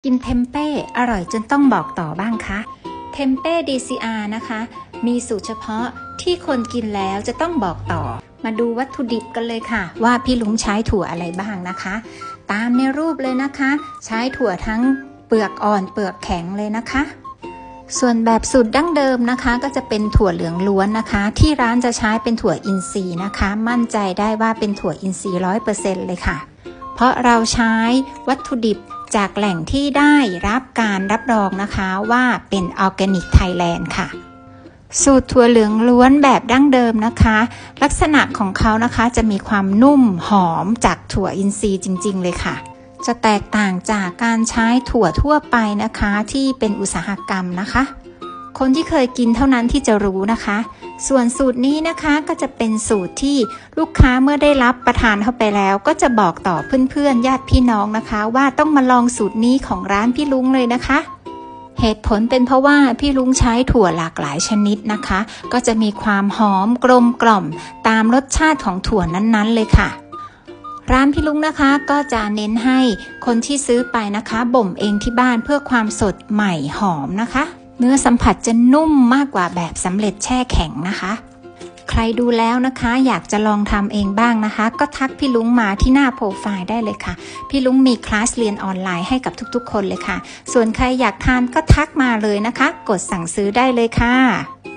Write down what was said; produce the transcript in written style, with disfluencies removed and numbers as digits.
กินเทมเป้อร่อยจนต้องบอกต่อบ้างคะเทมเป้ DCR นะคะมีสูตรเฉพาะที่คนกินแล้วจะต้องบอกต่อมาดูวัตถุดิบกันเลยค่ะว่าพี่ลุงใช้ถั่วอะไรบ้างนะคะตามในรูปเลยนะคะใช้ถั่วทั้งเปลือกอ่อนเปลือกแข็งเลยนะคะส่วนแบบสูตรดั้งเดิมนะคะก็จะเป็นถั่วเหลืองล้วนนะคะที่ร้านจะใช้เป็นถั่วอินทรีย์นะคะมั่นใจได้ว่าเป็นถั่วอินทรีย์ 100% เลยค่ะเพราะเราใช้วัตถุดิบจากแหล่งที่ได้รับการรับรองนะคะว่าเป็นออร์แกนิกไทยแลนด์ค่ะสูตรถั่วเหลืองล้วนแบบดั้งเดิมนะคะลักษณะของเขานะคะจะมีความนุ่มหอมจากถั่วอินทรีย์จริงๆเลยค่ะจะแตกต่างจากการใช้ถั่วทั่วไปนะคะที่เป็นอุตสาหกรรมนะคะคนที่เคยกินเท่านั้นที่จะรู้นะคะส่วนสูตรนี้นะคะก็จะเป็นสูตรที่ลูกค้าเมื่อได้รับประทานเข้าไปแล้วก็จะบอกต่อเพื่อนๆญาติพี่น้องนะคะว่าต้องมาลองสูตรนี้ของร้านพี่ลุงเลยนะคะเหตุผลเป็นเพราะว่าพี่ลุงใช้ถั่วหลากหลายชนิดนะคะก็จะมีความหอมกลมกล่อมตามรสชาติของถั่วนั้นๆเลยค่ะร้านพี่ลุงนะคะก็จะเน้นให้คนที่ซื้อไปนะคะบ่มเองที่บ้านเพื่อความสดใหม่หอมนะคะเนื้อสัมผัสจะนุ่มมากกว่าแบบสำเร็จแช่แข็งนะคะใครดูแล้วนะคะอยากจะลองทำเองบ้างนะคะก็ทักพี่ลุงมาที่หน้าโปรไฟล์ได้เลยค่ะพี่ลุงมีคลาสเรียนออนไลน์ให้กับทุกๆคนเลยค่ะส่วนใครอยากทานก็ทักมาเลยนะคะกดสั่งซื้อได้เลยค่ะ